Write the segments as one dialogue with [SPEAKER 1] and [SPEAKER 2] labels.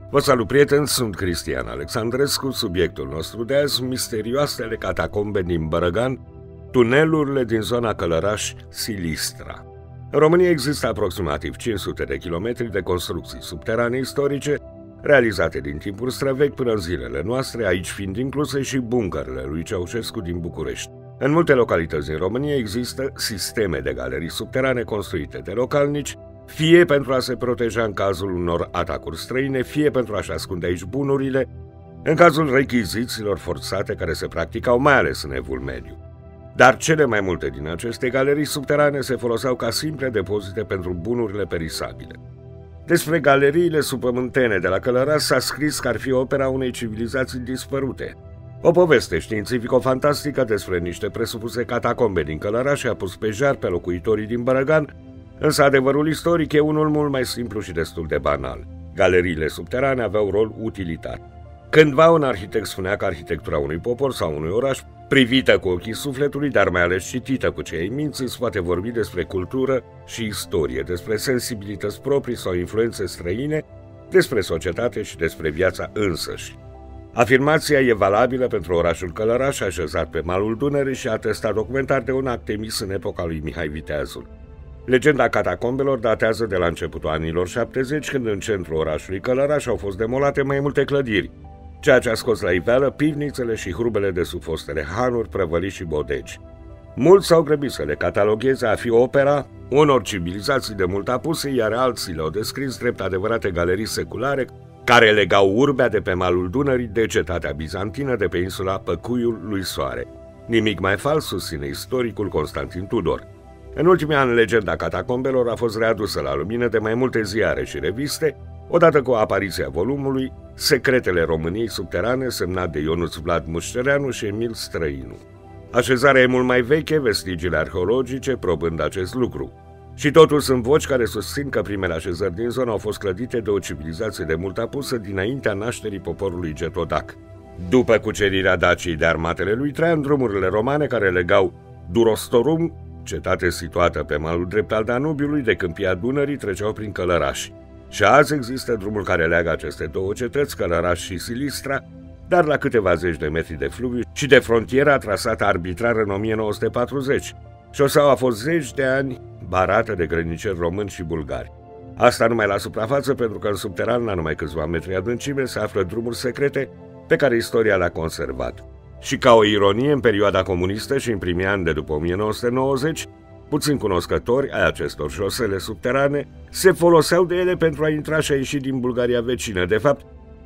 [SPEAKER 1] Vă salut, prieteni, sunt Cristian Alexandrescu. Subiectul nostru de azi, misterioasele catacombe din Bărăgan, tunelurile din zona Călăraș-Silistra. În România există aproximativ 500 de kilometri de construcții subterane istorice, realizate din timpuri străvechi până în zilele noastre, aici fiind incluse și bunkerele lui Ceaușescu din București. În multe localități din România există sisteme de galerii subterane construite de localnici, fie pentru a se proteja în cazul unor atacuri străine, fie pentru a-și ascunde aici bunurile, în cazul rechizițiilor forțate care se practicau mai ales în Evul Mediu. Dar cele mai multe din aceste galerii subterane se foloseau ca simple depozite pentru bunurile perisabile. Despre galeriile subpământene de la Călăraș s-a scris că ar fi opera unei civilizații dispărute. O poveste științifico-fantastică despre niște presupuse catacombe din Călăraș a pus pe jar pe locuitorii din Bărăgan, însă adevărul istoric e unul mult mai simplu și destul de banal. Galeriile subterane aveau rol utilitar. Cândva un arhitect spunea că arhitectura unui popor sau unui oraș, privită cu ochii sufletului, dar mai ales citită cu cei ai minții, se poate vorbi despre cultură și istorie, despre sensibilități proprii sau influențe străine, despre societate și despre viața însăși. Afirmația e valabilă pentru orașul Călăraș, așezat pe malul Dunării și atestat documentar de un act emis în epoca lui Mihai Viteazul. Legenda catacombelor datează de la începutul anilor 70, când în centrul orașului Călăraș au fost demolate mai multe clădiri, ceea ce a scos la iveală pivnițele și hrubele de sub fostele hanuri, prăvălii și bodegi. Mulți s-au grăbit să le catalogheze a fi opera unor civilizații de mult apuse, iar alții le-au descris drept adevărate galerii seculare care legau urbea de pe malul Dunării de cetatea bizantină de pe insula Păcuiul lui Soare. Nimic mai fals, susține istoricul Constantin Tudor. În ultimii ani, legenda catacombelor a fost readusă la lumină de mai multe ziare și reviste, odată cu apariția volumului Secretele României subterane, semnat de Ionuț Vlad Mușcereanu și Emil Străinu. Așezarea e mult mai veche, vestigiile arheologice probând acest lucru. Și totuși sunt voci care susțin că primele așezări din zonă au fost clădite de o civilizație de mult apusă dinaintea nașterii poporului Getodac. După cucerirea Daciei de armatele lui Traian, drumurile romane care legau Durostorum, cetate situată pe malul drept al Danubiului, de Câmpia Dunării, treceau prin Călăraș. Și azi există drumul care leagă aceste două cetăți, Călăraș și Silistra, dar la câteva zeci de metri de fluviu și de frontiera trasată arbitrar în 1940. Șoseaua a fost zeci de ani barată de grăniceri români și bulgari. Asta numai la suprafață, pentru că în subteran, la numai câțiva metri adâncime, se află drumuri secrete pe care istoria le-a conservat. Și ca o ironie, în perioada comunistă și în primii ani de după 1990, puțin cunoscători ai acestor șosele subterane se foloseau de ele pentru a intra și a ieși din Bulgaria vecină. De fapt,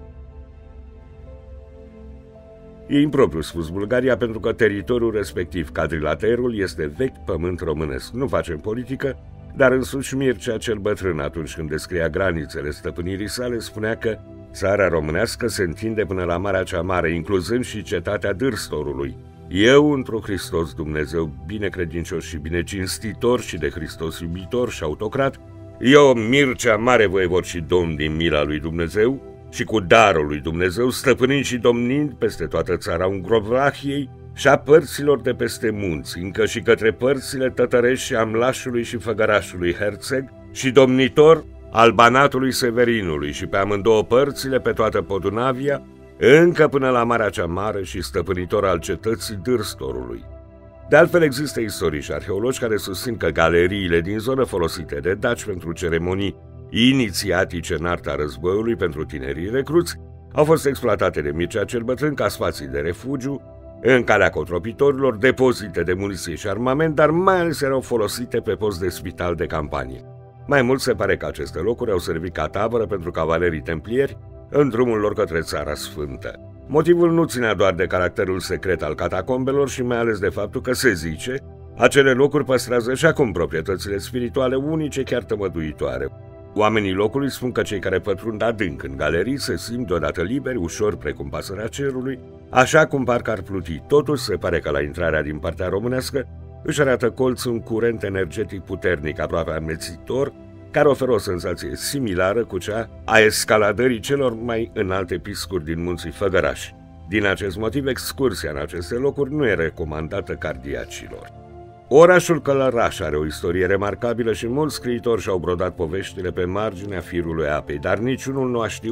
[SPEAKER 1] e impropriu spus Bulgaria, pentru că teritoriul respectiv, Cadrilaterul, este vechi pământ românesc. Nu facem politică, dar însuși Mircea cel Bătrân, atunci când descria granițele stăpânirii sale, spunea că țara românească se întinde până la Marea cea Mare, incluzând și cetatea Dârstorului. Eu, într-o Hristos Dumnezeu binecredincios și binecinstitor și de Hristos iubitor și autocrat, eu, Mircea, mare voievod și domn din mila lui Dumnezeu și cu darul lui Dumnezeu, stăpânind și domnind peste toată țara Ungrovlahiei și a părților de peste munți, încă și către părțile Tătărești și Amlașului și Făgărașului Herțeg și domnitor al Banatului Severinului și pe amândouă părțile pe toată Podunavia, încă până la Marea cea Mare și stăpânitor al cetății Dârstorului. De altfel, există istorici și arheologi care susțin că galeriile din zonă folosite de daci pentru ceremonii inițiatice în arta războiului pentru tinerii recruți au fost exploatate de Mircea cel Bătrân ca spații de refugiu, în calea cotropitorilor, depozite de muniție și armament, dar mai ales erau folosite pe post de spital de campanie. Mai mult, se pare că aceste locuri au servit ca tabără pentru cavalerii templieri în drumul lor către Țara Sfântă. Motivul nu ținea doar de caracterul secret al catacombelor și mai ales de faptul că, se zice, acele locuri păstrează și acum proprietățile spirituale unice, chiar tămăduitoare. Oamenii locului spun că cei care pătrund adânc în galerii se simt deodată liberi, ușor precum pasărea cerului, așa cum parcă ar pluti. Totuși, se pare că la intrarea din partea românească își arată colțul un curent energetic puternic, aproape amețitor, care oferă o senzație similară cu cea a escaladării celor mai înalte piscuri din munții Făgăraș. Din acest motiv, excursia în aceste locuri nu e recomandată cardiacilor. Orașul Călăraș are o istorie remarcabilă și mulți scriitori și-au brodat poveștile pe marginea firului apei, dar niciunul nu a știut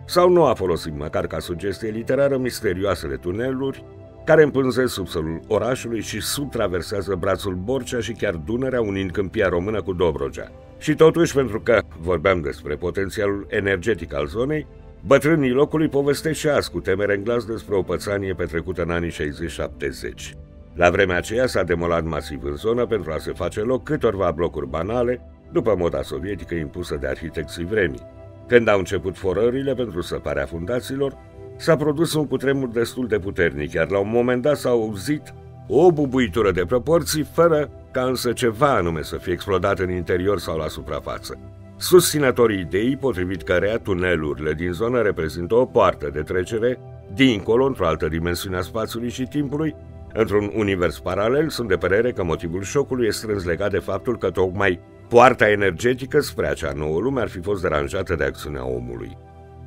[SPEAKER 1] Sau nu a folosit măcar ca sugestie literară misterioasele tuneluri care împânzesc subsolul orașului și subtraversează brațul Borcea și chiar Dunărea, unind Câmpia Română cu Dobrogea. Și totuși, pentru că vorbeam despre potențialul energetic al zonei, bătrânii locului povestesc și azi cu temere în glas despre o pățanie petrecută în anii 60-70. La vremea aceea s-a demolat masiv în zonă pentru a se face loc câtorva blocuri banale, după moda sovietică impusă de arhitecții vremii. Când au început forările pentru săparea fundațiilor, s-a produs un cutremur destul de puternic, iar la un moment dat s-a auzit o bubuitură de proporții, fără ca însă ceva anume să fie explodat în interior sau la suprafață. Susținătorii ideii, potrivit căreia tunelurile din zonă reprezintă o poartă de trecere dincolo, într-o altă dimensiune a spațiului și timpului, într-un univers paralel, sunt de părere că motivul șocului este strâns legat de faptul că tocmai poarta energetică spre acea nouă lume ar fi fost deranjată de acțiunea omului.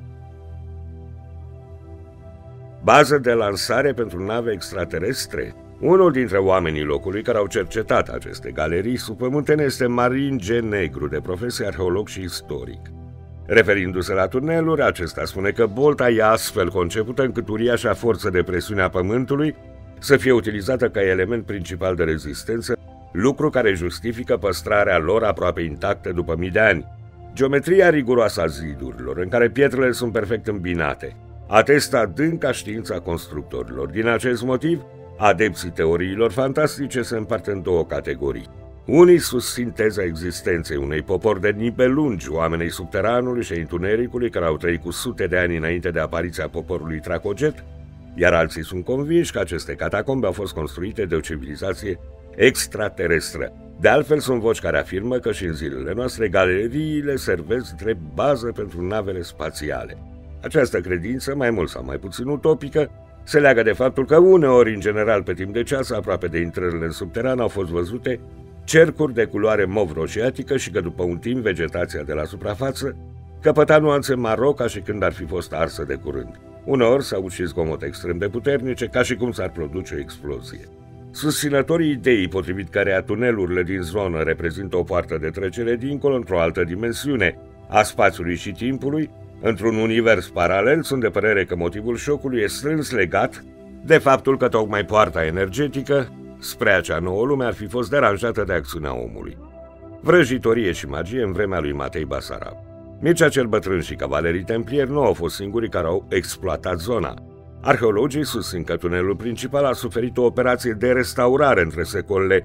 [SPEAKER 1] Bază de lansare pentru nave extraterestre? Unul dintre oamenii locului care au cercetat aceste galerii subpământene este Marin G. Negru, de profesie arheolog și istoric. Referindu-se la tuneluri, acesta spune că bolta e astfel concepută încât uriașa forță de presiune a Pământului să fie utilizată ca element principal de rezistență, lucru care justifică păstrarea lor aproape intactă după mii de ani. Geometria riguroasă a zidurilor, în care pietrele sunt perfect îmbinate, atestă adânca știința constructorilor. Din acest motiv, adepții teoriilor fantastice se împart în două categorii. Unii susțin teza existenței unei popori de nipe lungi, oamenii subteranului și întunericului, care au trăit cu sute de ani înainte de apariția poporului Tracoget, iar alții sunt convinși că aceste catacombe au fost construite de o civilizație extraterestră. De altfel, sunt voci care afirmă că și în zilele noastre galeriile servesc drept bază pentru navele spațiale. Această credință, mai mult sau mai puțin utopică, se leagă de faptul că uneori, în general pe timp de ceas, aproape de intrările în subteran, au fost văzute cercuri de culoare mov-roșiatică și că după un timp vegetația de la suprafață căpăta nuanțe maro ca și când ar fi fost arsă de curând. Uneori s-au și zgomote extrem de puternice, ca și cum s-ar produce o explozie. Susținătorii ideii potrivit căreia tunelurile din zonă reprezintă o poartă de trecere dincolo într-o altă dimensiune a spațiului și timpului, într-un univers paralel, sunt de părere că motivul șocului este strâns legat de faptul că tocmai poarta energetică spre acea nouă lume ar fi fost deranjată de acțiunea omului. Vrăjitorie și magie în vremea lui Matei Basarab. Mircea cel Bătrân și cavalerii templieri nu au fost singurii care au exploatat zona. Arheologii susțin că tunelul principal a suferit o operație de restaurare între secolele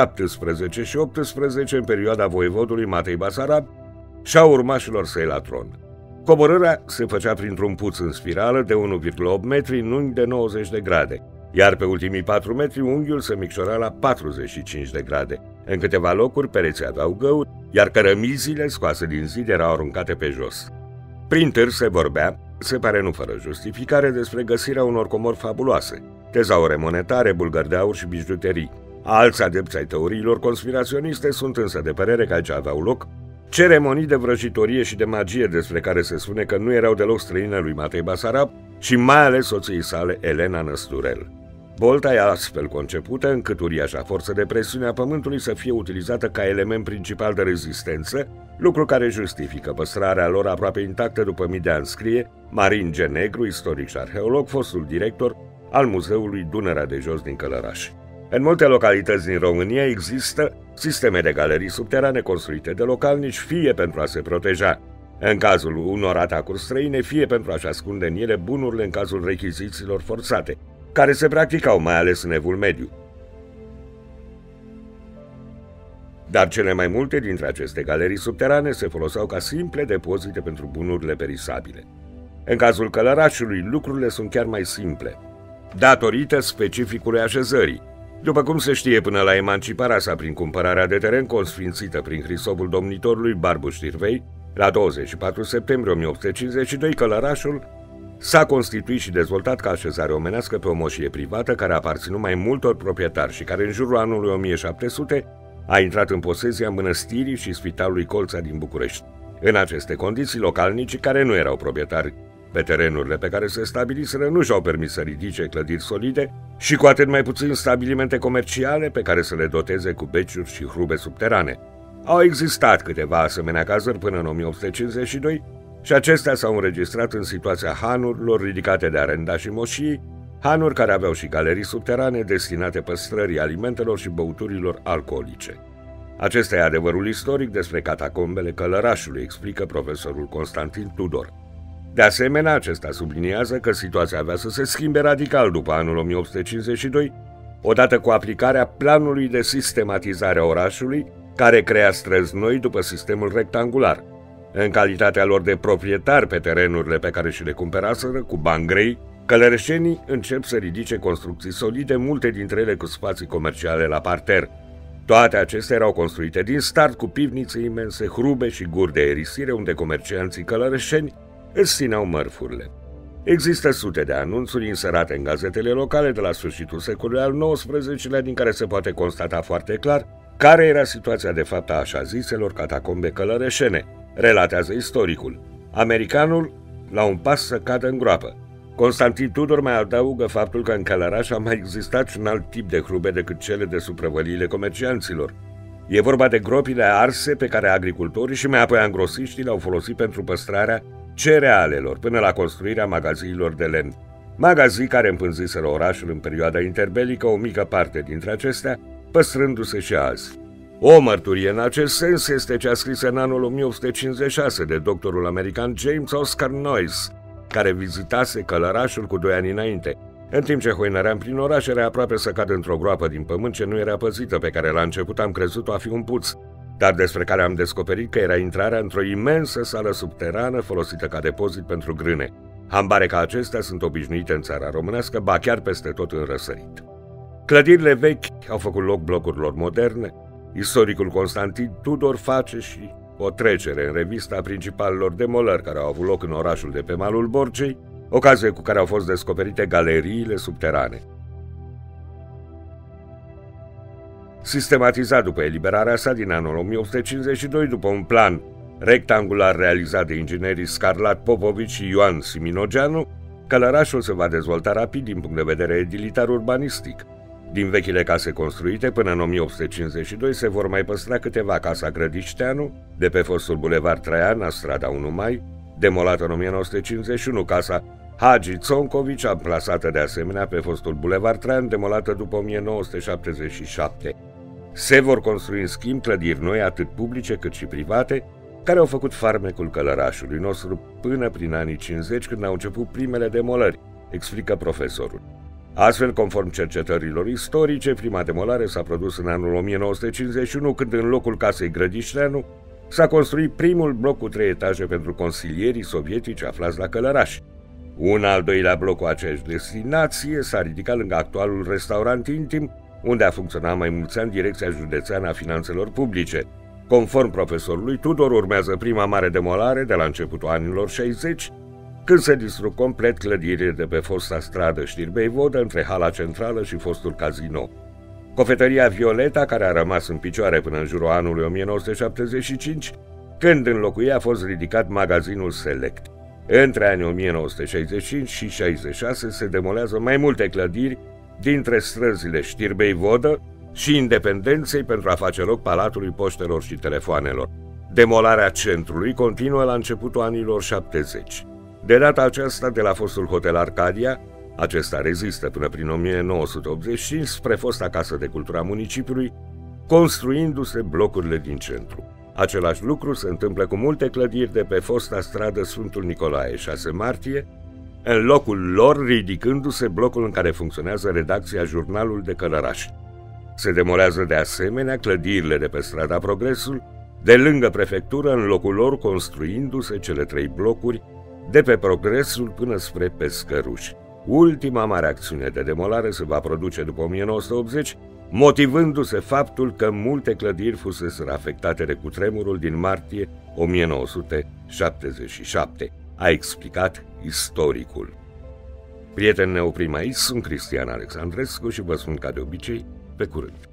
[SPEAKER 1] 17 și 18 în perioada voievodului Matei Basarab și a urmașilor săi la tron. Coborârea se făcea printr-un puț în spirală de 1,8 metri în unghi de 90 de grade, iar pe ultimii 4 metri unghiul se micșora la 45 de grade. În câteva locuri pereții aveau găuri, iar cărămizile scoase din zid erau aruncate pe jos. Prin târg se vorbea, se pare nu fără justificare, despre găsirea unor comori fabuloase, tezaure monetare, bulgări de aur și bijuterii. Alți adepți ai teoriilor conspiraționiste sunt însă de părere că aici aveau loc ceremonii de vrăjitorie și de magie despre care se spune că nu erau deloc străine lui Matei Basarab și mai ales soției sale, Elena Năsturel. Bolta e astfel concepută încât uriașa forță de presiune a Pământului să fie utilizată ca element principal de rezistență, lucru care justifică păstrarea lor aproape intactă după mii de ani, scrie Marin G. Negru, istoric și arheolog, fostul director al Muzeului Dunărea de Jos din Călăraș. În multe localități din România există sisteme de galerii subterane construite de localnici, fie pentru a se proteja în cazul unor atacuri străine, fie pentru a-și ascunde în ele bunurile în cazul rechizițiilor forțate, care se practicau mai ales în Evul Mediu. Dar cele mai multe dintre aceste galerii subterane se foloseau ca simple depozite pentru bunurile perisabile. În cazul Călărașului, lucrurile sunt chiar mai simple, datorită specificului așezării. După cum se știe, până la emanciparea sa prin cumpărarea de teren consfințită prin Hrisovul domnitorului Barbu Știrvei, la 24 septembrie 1852, Călărașul s-a constituit și dezvoltat ca așezare omenească pe o moșie privată care a aparținut mai multor proprietari și care în jurul anului 1700 a intrat în posesia mănăstirii și spitalului Colța din București. În aceste condiții, localnicii care nu erau proprietari pe terenurile pe care se stabiliseră nu și-au permis să ridice clădiri solide și cu atât mai puțin stabilimente comerciale pe care să le doteze cu beciuri și hrube subterane. Au existat câteva asemenea cazări până în 1852, și acestea s-au înregistrat în situația hanurilor ridicate de arendași și moșii, hanuri care aveau și galerii subterane destinate păstrării alimentelor și băuturilor alcoolice. Acesta e adevărul istoric despre catacombele Călărașului, explică profesorul Constantin Tudor. De asemenea, acesta subliniază că situația avea să se schimbe radical după anul 1852, odată cu aplicarea planului de sistematizare a orașului, care crea străzi noi după sistemul rectangular. În calitatea lor de proprietari pe terenurile pe care și le cumpăraseră cu bani grei, călărășenii încep să ridice construcții solide, multe dintre ele cu spații comerciale la parter. Toate acestea erau construite din start cu pivnițe imense, hrube și guri de aerisire unde comercianții călărășeni îți țineau mărfurile. Există sute de anunțuri inserate în gazetele locale de la sfârșitul secolului al XIX-lea, din care se poate constata foarte clar care era situația de fapt a așa ziselor catacombe călărășene, relatează istoricul. Americanul la un pas să cadă în groapă. Constantin Tudor mai adaugă faptul că în Călăraș a mai existat și un alt tip de hrube decât cele de sub prăvăliile comercianților. E vorba de gropile arse pe care agricultorii și mai apoi angrosiștii le-au folosit pentru păstrarea cerealelor până la construirea magaziilor de lemn. Magazii care împânziseră orașul în perioada interbelică, o mică parte dintre acestea păstrându-se și azi. O mărturie în acest sens este cea scrisă în anul 1856 de doctorul american James Oscar Noyes, care vizitase Călărașul cu 2 ani înainte. În timp ce hoinăream prin oraș, era aproape să cadă într-o groapă din pământ ce nu era păzită, pe care la început am crezut-o a fi un puț, dar despre care am descoperit că era intrarea într-o imensă sală subterană folosită ca depozit pentru grâne. Hambare ca acestea sunt obișnuite în țara românească, ba chiar peste tot în răsărit. Clădirile vechi au făcut loc blocurilor moderne. Istoricul Constantin Tudor face și o trecere în revista a principalelor demolări care au avut loc în orașul de pe malul Borcei, ocazie cu care au fost descoperite galeriile subterane. Sistematizat după eliberarea sa din anul 1852, după un plan rectangular realizat de inginerii Scarlat Popovici și Ioan Siminogeanu, Călărașul se va dezvolta rapid din punct de vedere edilitar-urbanistic. Din vechile case construite până în 1852 se vor mai păstra câteva: Casa Grădișteanu, de pe fostul bulevard Traian, la strada 1 Mai, demolată în 1951, Casa Hagi Țoncovici, amplasată de asemenea pe fostul bulevard Traian, demolată după 1977. Se vor construi în schimb clădiri noi, atât publice cât și private, care au făcut farmecul Călărașului nostru până prin anii 50, când au început primele demolări, explică profesorul. Astfel, conform cercetărilor istorice, prima demolare s-a produs în anul 1951, când în locul casei Grădișteanu s-a construit primul bloc cu 3 etaje pentru consilierii sovietici aflați la Călăraș. Un al doilea bloc cu aceeași destinație s-a ridicat lângă actualul restaurant intim, unde a funcționat mai mulți ani Direcția Județeană a Finanțelor Publice. Conform profesorului Tudor, urmează prima mare demolare de la începutul anilor 60, când se distrug complet clădirile de pe fosta stradă Știrbei-Vodă, între hala centrală și fostul casino. Cofetăria Violeta, care a rămas în picioare până în jurul anului 1975, când înlocuia, a fost ridicat magazinul Select. Între anii 1965 și 66 se demolează mai multe clădiri dintre străzile Știrbei-Vodă și Independenței pentru a face loc Palatului Poștelor și Telefoanelor. Demolarea centrului continuă la începutul anilor 70. De data aceasta, de la fostul Hotel Arcadia, acesta rezistă până prin 1985 spre fosta Casă de Cultură a municipiului, construindu-se blocurile din centru. Același lucru se întâmplă cu multe clădiri de pe fosta stradă Sfântul Nicolae, 6 martie, în locul lor ridicându-se blocul în care funcționează redacția Jurnalul de Călăraș. Se demolează de asemenea clădirile de pe strada Progresul, de lângă prefectură, în locul lor construindu-se cele 3 blocuri de pe Progresul până spre Pescăruși. Ultima mare acțiune de demolare se va produce după 1980, motivându-se faptul că multe clădiri fuseseră afectate de cutremurul din martie 1977, a explicat istoricul. Prieteni, ne oprim aici, sunt Cristian Alexandrescu și vă spun ca de obicei, pe curând.